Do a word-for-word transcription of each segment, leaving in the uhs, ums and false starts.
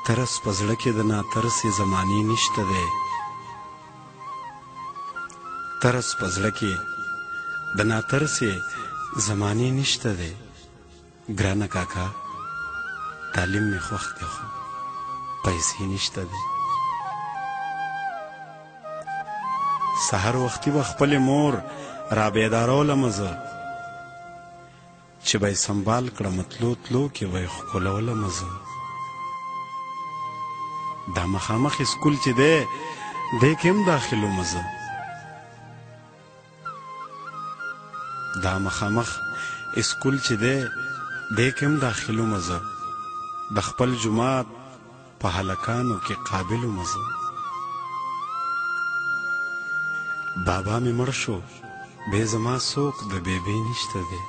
ترس په زړه کې د ناترسې زمانې نشته دی ترس په زړه کې د ناترسې زمانې نشته دی ګرانه کاکا تعلیم مې خوښ دی خو پیسې نشته دی سحر وختي به خپلې مور را بیدارولمه زه چې به یې سنبال کړم تلو تلو کې به یې ښکلولمه زه دا مخامخ اسکول چې دی دی کې هم داخلومه زه دا مخامخ اسکول چې دی دی کې هم داخلومه زه د خپل جماعت په هلکانو کې قابلومه زه بابا مې مړ شو بې زما څوک د بیبي نشته دی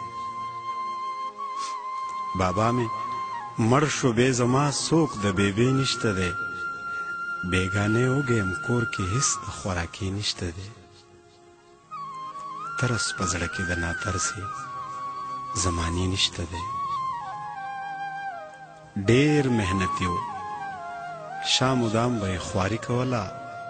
بابا مې مړ شو بې زما څوک د بیبي نشته دی بیگانې وږیم کور کې هیڅ د خوراکي نشته دی ترس په زړه کې د ناترسې زمانې نشته دی ډېر محنتي و شام و دام به یې خواري کوله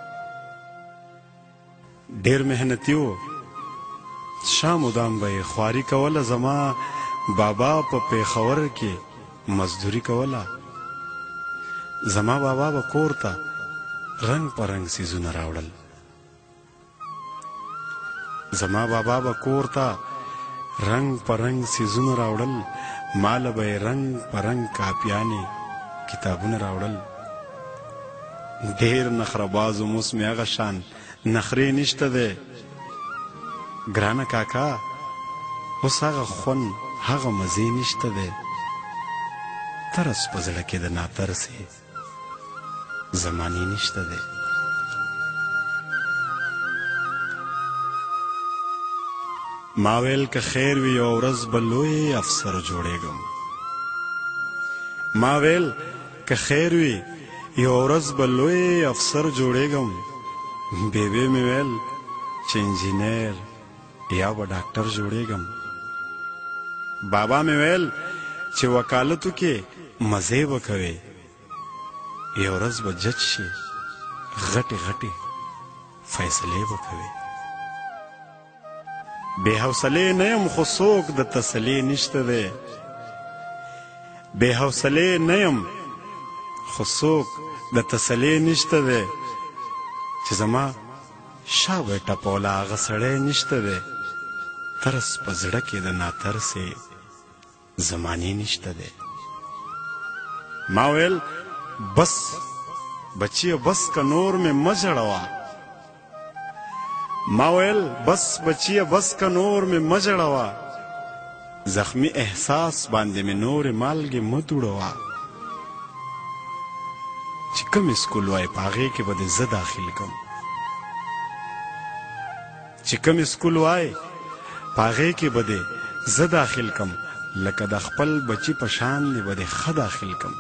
ډېر محنتي و شام و دام به یې خواري کوله زما بابا په پیښور کې مزدوري کوله زما بابا به کور ته رنگ په رنگ سیزونه راوړل زما بابا به کور ته رنگ په رنگ سیزونه راوړل ماله به یې رنگ په رنگ کاپیانې کتابونه راوړل ډېر نخرهباز و اوس مې هغه شان نخرې نشته دی ګرانه کاکا اوس هغه خوند هغه مزې نشته دی ترس په زړه کې د ناترسې زمانې نشته دی ما ویل که خیر وي یو ورځ به لوی افسر جوړېږم ما ویل که خیر وي یو ورځ به لوی افسر جوړېږم بیبي مې ویل چې انجینر یا به ډاکټر جوړېږم بابا مې ویل چې وکالتو کې مزې به کوې یو ورځ به جج شي غټې غټې فیصلې به کوې بې حوصلې نه یم خو څوک د تسلې نشته دی بې حوصلې نه یم خو څوک د تسلې نشته دی چې زما شا به ټپوله هغه سړی نشته دی ترس په زړه کې د ناترسې زمانې نشته دی ما ویل بس بچیه بس که نور مې مه ژړوه ما ویل بس بچیه بس که نور مې مه ژړوه زخمی احساس باندې مې نورې مالګې مه دوړوه چې کوم اسکول وای په هغې کې به دې زه داخل کړم چې کوم اسکول وای په هغې کې به دې زه داخل کړم لکه د خپل بچي په شان دې به دې ښه داخل کړم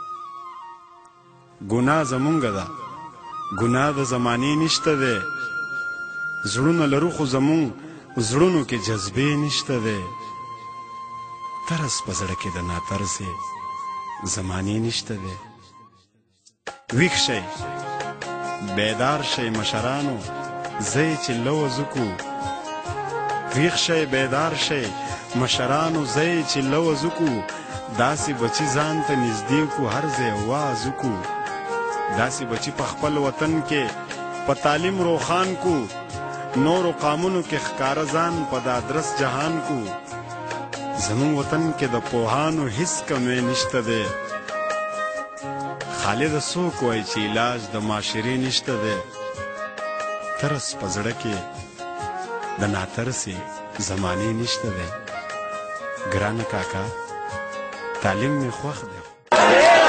ګناه زمونږ ده ګناه د زمانې نشته دی زړونه لرو خو زمونږ زړونو کې جذبې نشته دی ترس په زړه کې د ناترسې زمانې نشته دی ویښ شئ بیدار شئ مشرانو زی چې لوز وکړو ویښ شئ بیدار شئ مشرانو زی چې لوز وکړو داسې بچي ځان ته نږدې کړو هر ځای واز وکړو داسې بچي په خپل وطن کې په تعلیم روښان کو نورو قامونو کې ښکاره ځان په د ادرس جهان کو زموږ وطن کې د پوهانو هیڅ کمی نشته دی خالد څوک وایي چې علاج د معاشرې نشته دی ترس په زړه کې د ناترسې زمانې نشته دی ګرانه کاکا تعلیم مې خوښ دی